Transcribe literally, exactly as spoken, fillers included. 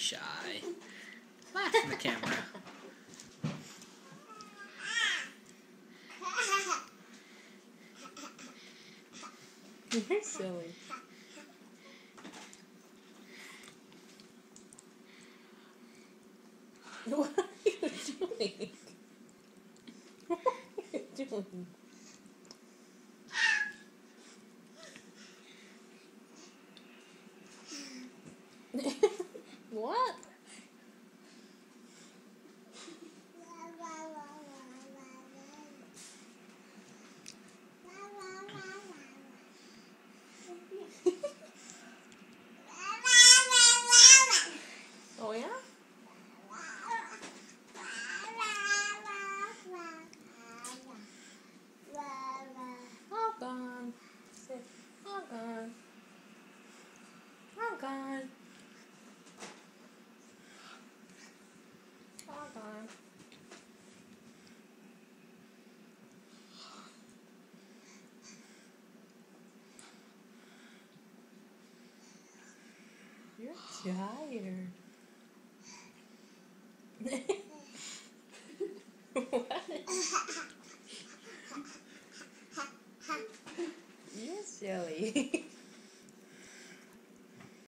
shy. Laugh in the camera. You're silly. What are you doing? What are you doing? What? Oh yeah? All gone. All gone. All gone. All gone. You're tired. What? You're silly.